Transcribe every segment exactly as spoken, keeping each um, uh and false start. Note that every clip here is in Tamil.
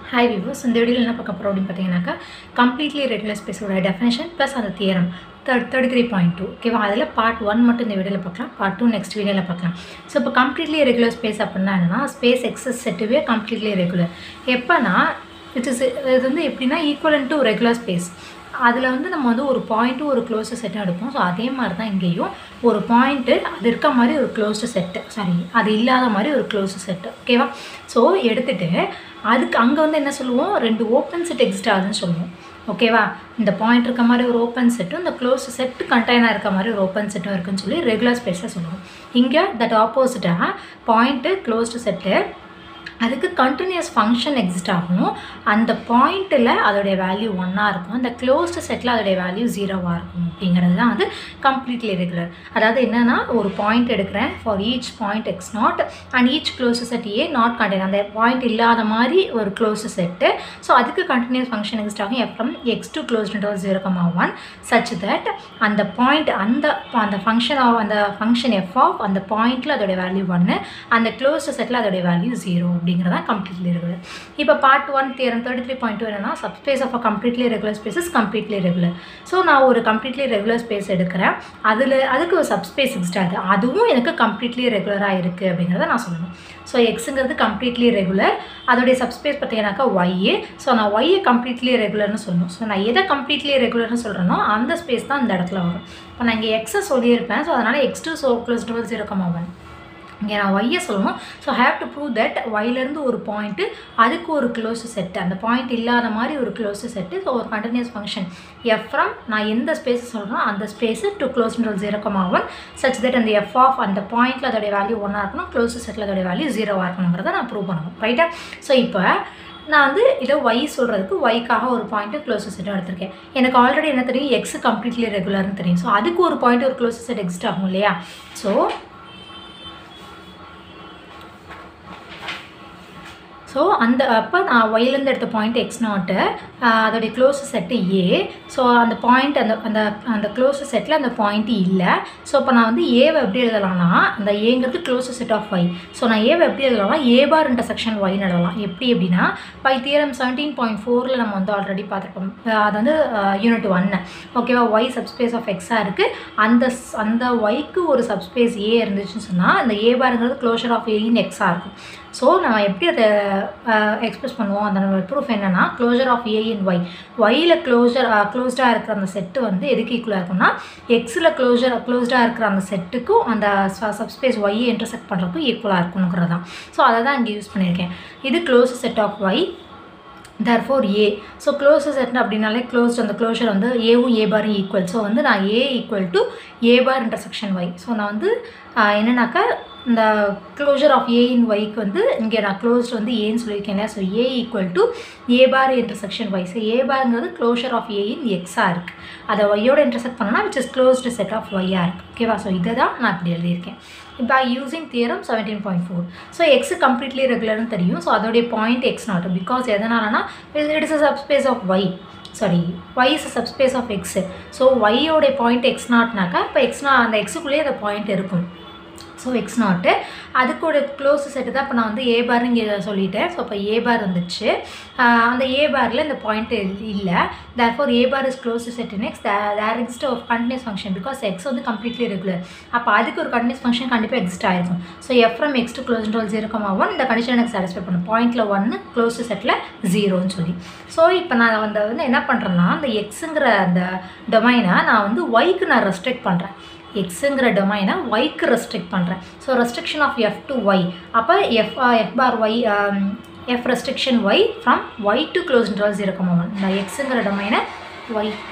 Hi viewers, இந்த வீடியோல என்ன பார்க்க போறோம் அப்படினு பார்த்தீங்கன்னாக்கா completely regular space ஓட definition plus அந்த theorem thirty-three point two ஓகேவா அதில் பார்ட் ஒன் மட்டும் இந்த வீடியோவில் பார்க்கலாம், பார்ட் டூ நெக்ஸ்ட் வீடியோவில் பார்க்கலாம். ஸோ இப்போ கம்ப்ளீட்லி ரெகுலர் ஸ்பேஸ் அப்படின்னா என்னன்னா ஸ்பேஸ் எக்ஸஸ் செட்டுவே கம்ப்ளீட்லி ரெகுலர். எப்போனா இட் இஸ் இது வந்து எப்படின்னா ஈக்குவலன் டு ரெகுலர் ஸ்பேஸ். அதில் வந்து நம்ம வந்து ஒரு பாயிண்ட்டு ஒரு க்ளோஸ்டு செட்டாக எடுப்போம். ஸோ அதே மாதிரி தான் இங்கேயும் ஒரு பாயிண்ட்டு அது இருக்க மாதிரி ஒரு க்ளோஸ்டு செட்டு, சாரி அது இல்லாத மாதிரி ஒரு க்ளோஸ்டு செட்டு ஓகேவா. ஸோ எடுத்துகிட்டு அதுக்கு அங்கே வந்து என்ன சொல்லுவோம், ரெண்டு ஓப்பன் செட் எக்ஸிஸ்ட் ஆகுதுன்னு சொல்லுவோம் ஓகேவா. இந்த பாயிண்ட் இருக்க மாதிரி ஒரு ஓப்பன் செட்டும் இந்த க்ளோஸ்டு செட்டு கண்டெய்னாக இருக்க மாதிரி ஒரு ஓப்பன் செட்டும் இருக்குன்னு சொல்லி ரெகுலர் ஸ்பேஸாக சொல்லுவோம். இங்கே தட் ஆப்போசிட்டாக பாயிண்ட்டு க்ளோஸ்டு செட்டு அதுக்கு கண்டினியூஸ் ஃபங்க்ஷன் எக்ஸிஸ்ட் ஆகும். அந்த பாயிண்ட்டில் அதோடைய வேல்யூ ஒன்னாக இருக்கும், அந்த க்ளோஸ்டு செட்டில் அதோடைய வேல்யூ ஜீரோவாக இருக்கும் அப்படிங்கிறது தான் வந்து கம்ப்ளீட்லி ரெகுலர். அதாவது என்னென்னா ஒரு பாயிண்ட் எடுக்கிறேன் for each point X naught and each closed set A not contain, அந்த பாயிண்ட் இல்லாத மாதிரி ஒரு க்ளோஸ்டு செட்டு. ஸோ அதுக்கு கண்டினியூஸ் ஃபங்க்ஷன் எக்ஸிஸ்ட் ஆகும் f from X to closed interval zero comma one such that அந்த பாயிண்ட் அந்த அந்த ஃபங்க்ஷன் ஆஃப் அந்த ஃபங்க்ஷன் எஃப் ஆஃப் அந்த பாயிண்ட்டில் அதோடைய வேல்யூ ஒன்று, அந்த க்ளோஸ்டு செட்டில் அதோடைய வேல்யூ ஜீரோ அப்படிங்கிறதா கம்ப்ளீட்லி ரெகுலர். இப்போ part one theorem thirty three point two என்னன்னா subspace of a completely regular space is completely regular. So நான் ஒரு கம்ப்ளீட்லி ரெகுலர் ஸ்பேஸ் எடுக்கிறேன், அதில் அதுக்கு ஒரு சப்ஸ்பேஸ் எக்ஸ்ட்ரா ஆகுது, அதுவும் எனக்கு கம்ப்ளீட்லி ரெகுலராக இருக்குது அப்படிங்கிறத நான் சொல்லணும். ஸோ எக்ஸுங்கிறது கம்ப்ளீட்லி ரெகுலர், அதோடைய சப்ஸ்பேஸ் பார்த்தீங்கன்னாக்கா ஒய்ஏ. ஸோ நான் ஒய்ஏ கம்ப்ளீட்லி ரெகுலர்னு சொல்லணும். ஸோ நான் எதை கம்ப்ளீட்லி ரெகுலர்னு சொல்கிறேனோ அந்த ஸ்பேஸ் தான் இந்த இடத்துல வரும். இப்போ நான் இங்கே எக்ஸை சொல்லியிருப்பேன், ஸோ அதனால் எக்ஸ் டூ ஸோ க்ளோஸ் டுவெல் ஜீரோ கமா ஒன் இங்கே நான் ஒய்யை சொல்லணும். So have to prove that ஒய்லேருந்து ஒரு பாயிண்ட்டு அதுக்கு ஒரு க்ளோஸ்டு செட்டு, அந்த பாயிண்ட் இல்லாத மாதிரி ஒரு க்ளோஸ்டு செட்டு. ஸோ ஒரு கண்டினியூஸ் ஃபங்க்ஷன் எஃப் ஃப்ரம் நான் எந்த ஸ்பேஸ் சொல்கிறோம் அந்த space to closed interval zero comma one such that அந்த எஃப் ஆஃப் அந்த பாயிண்ட்டில் அதோடைய வேல்யூ ஒன்னாக இருக்கணும், க்ளோஸ்டு செட்டில் அதோடைய வேல்யூ ஜீரோவாக இருக்கணுங்கிறத நான் ப்ரூவ் பண்ணணும் ரைட்டா. ஸோ இப்போ நான் வந்து இதை ஒய் சொல்கிறதுக்கு ஒய்க்காக ஒரு பாயிண்ட்டு க்ளோஸ் செட்டும் எடுத்திருக்கேன். எனக்கு ஆல்ரெடி என்ன தெரியும், எக்ஸ் கம்ப்ளீட்லி ரெகுலர்னு தெரியும். ஸோ அதுக்கு ஒரு பாயிண்ட் ஒரு க்ளோஸ் செட் எக்ஸிஸ்ட் ஆகும் இல்லையா. ஸோ ஸோ அந்த அப்போ நான் ஒய்லேருந்து எடுத்த பாயிண்ட் எக்ஸ் நாட்டு அதோடைய க்ளோஸ் செட்டு ஏ. ஸோ அந்த பாயிண்ட் அந்த அந்த அந்த க்ளோஸ் செட்டில் அந்த பாயிண்ட்டு இல்லை. ஸோ இப்போ நான் வந்து ஏவை எப்படி எழுதலாம்னா அந்த ஏங்கிறது closed set of Y. So நான் ஏவை எப்படி எழுதலாம்னா ஏ பார் இன்டர்செக்ஷன் ஒய்னு எழுதலாம். எப்படி அப்படின்னா பை தியரம் செவன்டீன் பாயிண்ட் ஃபோரில் நம்ம வந்து ஆல்ரெடி பார்த்துருப்போம், அது வந்து யூனிட் ஒன்று ஓகேவா. ஒய் சப்ஸ்பேஸ் ஆஃப் எக்ஸாக இருக்குது, அந்த அந்த ஒய்க்கு ஒரு சப்ஸ்பேஸ் ஏ இருந்துச்சுன்னு சொன்னால் அந்த ஏ பாருங்கிறது க்ளோஷர் ஆஃப் ஏன்னு எக்ஸாக இருக்கும். ஸோ நம்ம எப்படி அதை எக்ஸ்பிரஸ் பண்ணுவோம், அந்த நம்ம ப்ரூஃப் என்னென்னா closure of A in Y. ஒயில் க்ளோஷர் க்ளோஸ்டாக இருக்கிற அந்த செட்டு வந்து எதுக்கு ஈக்குவலாக இருக்கும்னா எக்ஸில் க்ளோஷர் க்ளோஸ்டாக இருக்கிற அந்த செட்டுக்கும் அந்த சப்ஸ்பேஸ் ஒய்யை இன்டர்செக்ட் பண்ணுறதுக்கும் ஈக்குவலாக இருக்கணுங்கிறது தான். ஸோ அதை தான் இங்கே யூஸ் பண்ணியிருக்கேன். இது closed set of Y therefore A. So closed set அப்படின்னாலே க்ளோஸ்ட் அந்த க்ளோஷர் வந்து ஏவும் ஏ பாரும் ஈக்குவல். ஸோ வந்து நான் A equal to A bar intersection Y. So நான் வந்து என்னன்னாக்கா இந்த க்ளோஷர் ஆஃப் ஏ இன் ஒய்க்கு வந்து இங்கே நான் க்ளோஸ்ட் வந்து ஏன்னு சொல்லியிருக்கேன் இல்லையா. So A equal to A bar intersection Y. So A பாருங்கிறது க்ளோஷர் ஆஃப் ஏ இன் எக்ஸாக இருக்குது, அதை ஒய்யோட இன்டர்செக்ட் பண்ணோன்னா which is closed set of ஒய்யாக இருக்குது ஓகேவா. ஸோ இதை தான் நான் இப்படி எழுதியிருக்கேன் இப்போ using theorem seventeen point four. So X completely ரெகுலர்னு தெரியும். ஸோ அதோடைய பாயிண்ட் எக்ஸ் நாட் பிகாஸ் எதனாலனா it is a subspace of Y, sorry Y is a subspace of x. So ஒய்யோடைய பாயிண்ட் எக்ஸ் நாட்னாக்கா இப்போ எக்ஸ்னா அந்த எக்ஸுக்குள்ளேயே அந்த பாயிண்ட் இருக்கும். ஸோ எக்ஸ் நாட்டு அதுக்கு ஒரு க்ளோஸ் செட்டு தான் இப்போ நான் வந்து ஏ பார் இங்கே சொல்லிட்டேன். ஸோ இப்போ ஏ பார் வந்துச்சு, அந்த ஏ பாரில் இந்த பாயிண்ட் இல்லை. Therefore A bar is closed set in X there exist of continuous function because X வந்து கம்ப்ளீட்லி ரெகுலர். அப்போ அதுக்கு ஒரு கண்டினியூஸ் ஃபங்க்ஷன் கண்டிப்பாக எக்ஸிஸ்ட் ஆகிருக்கும். So f from X to closed interval zero comma one இந்த கண்டிஷன் எனக்கு சாட்டிஸ்ஃபை பண்ணும், பாயிண்ட்டில் ஒன்று க்ளோஸ் செட்டில் ஜீரோன்னு சொல்லி. ஸோ இப்போ நான் வந்து வந்து என்ன பண்ணுறேன்னா அந்த எக்ஸுங்கிற அந்த டொமைனை நான் வந்து ஒய்க்கு நான் ரெஸ்ட்ரிக்ட் பண்ணுறேன். எக்ஸுங்கிற டொமைனை ஒய்க்கு ரெஸ்ட்ரிக்ட் பண்ணுறேன். So restriction of f to Y. அப்போ f f bar Y f restriction Y from Y to closed interval zero comma one இந்த எக்ஸுங்கிற டொமைனை ஒய்க்கு.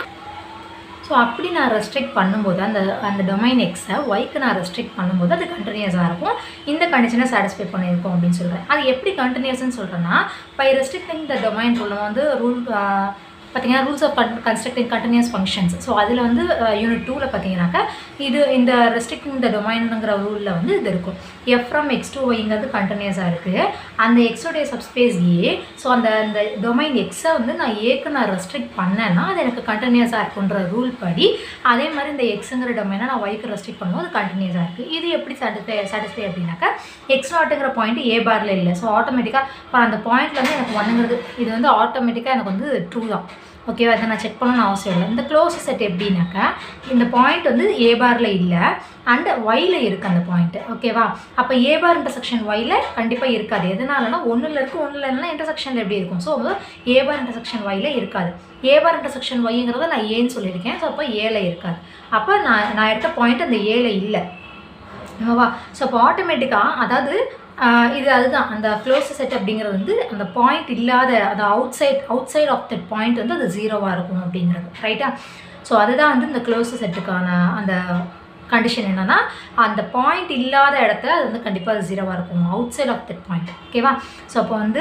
ஸோ அப்படி நான் ரெஸ்ட்ரிக்ட் பண்ணும்போது அந்த அந்த டொமைன் எக்ஸை ஒய்க்கு நான் ரெஸ்ட்ரிக்ட் பண்ணும்போது அது கண்டினியூஸாக இருக்கும், இந்த கண்டிஷனை சாட்டிஸ்ஃபை பண்ணியிருக்கோம் அப்படின்னு சொல்கிறேன். அது எப்படி கண்டினியூஸ்ன்னு சொல்கிறேன்னா by restricting the domain rule வந்து ரூல் பார்த்தீங்கன்னா rules of constructing continuous functions. So அதில் வந்து யூனிட் டூவில் பார்த்தீங்கன்னாக்கா இது இந்த ரெஸ்ட்ரிக்டிங் த டொமைனுங்கிற ரூலில் வந்து இது இருக்கும். எஃப் ஃப்ரம் எக்ஸ் டு ஒய்ங்கிறது கண்டினியூஸாக இருக்குது. அந்த எக்ஸோடைய சப்ஸ்பேஸ் ஏ. ஸோ அந்த அந்த டொமைன் எக்ஸை வந்து நான் ஏக்கு நான் ரெஸ்ட்ரிக்ட் பண்ணேன்னா அது எனக்கு கண்டினியூஸாக இருக்குன்ற ரூல் படி, அதே மாதிரி இந்த எக்ஸுங்கிற டொமைனை நான் ஒய்க்கு ரெஸ்ட்ரிக்ட் பண்ணும்போது அது கண்டினியூஸாக இருக்குது. இது எப்படி சாட்டிஸ்ஃபை சாட்டிஸ்ஃபை அப்படின்னாக்கா எக்ஸ் நாட்டுங்கிற பாயிண்ட் ஏ பாரில் இல்லை. ஸோ ஆட்டோமேட்டிக்காக இப்போ அந்த பாயிண்ட்டில் வந்து எனக்கு ஒன்றுங்கிறது இது வந்து ஆட்டோமேட்டிக்காக எனக்கு வந்து ட்ரூ தான். ஓகேவா? அதை நான் செக் பண்ணணும்னு அவசியம் இல்லை. இந்த க்ளோஸ் செட் எப்படின்னாக்கா இந்த பாயிண்ட் வந்து ஏ பாரில் இல்லை அண்ட் ஒயில் இருக்குது அந்த பாயிண்ட்டு. ஓகேவா? அப்போ ஏ பார் இன்டர்செக்ஷன் ஒயில் கண்டிப்பாக இருக்காது. எதனாலனா ஒன்றில் இருக்குது ஒன்றில் இல்லைன்னா இன்டர்செக்ஷனில் எப்படி இருக்கும்? ஸோ வந்து ஏ பார் இன்டர்செக்ஷன் ஒயில் இருக்காது. ஏ பார் இன்டர்செக்ஷன் ஒய்ங்கிறத நான் ஏன்னு சொல்லியிருக்கேன். ஸோ அப்போ ஏல இருக்காது. அப்போ நான் நான் எடுத்த பாயிண்ட் அந்த ஏல இல்லை. ஓகேவா? ஸோ அப்போ ஆட்டோமேட்டிக்காக அதாவது இது அதுதான் அந்த க்ளோஸ் செட் அப்படிங்கிறது வந்து அந்த பாயிண்ட் இல்லாத அந்த outside outside of that point வந்து அது ஜீரோவாக இருக்கும் அப்படிங்கிறது. ரைட்டா? ஸோ அதுதான் வந்து இந்த க்ளோஸ் செட்டுக்கான அந்த கண்டிஷன் என்னென்னா அந்த பாயிண்ட் இல்லாத இடத்துல அது வந்து கண்டிப்பாக அது ஜீரோவாக இருக்கும் outside of that point. ஓகேவா? ஸோ அப்போ வந்து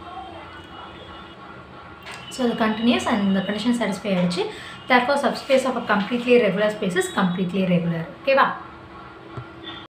ஸோ அது கண்டினியூஸ் அண்ட் இந்த கண்டிஷன் சாட்டிஸ்ஃபை ஆகிடுச்சு. Therefore subspace of a completely regular space is completely regular. ஓகேவா?